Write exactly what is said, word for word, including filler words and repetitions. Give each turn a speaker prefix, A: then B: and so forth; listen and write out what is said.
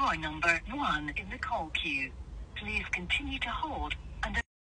A: You are number one in the call queue. Please continue to hold